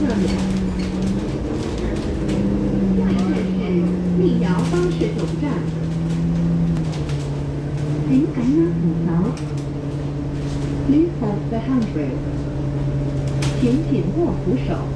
面。下一站是立瑶巴士总站。请感应扶桥。Please hold the handrail. 请紧握扶手。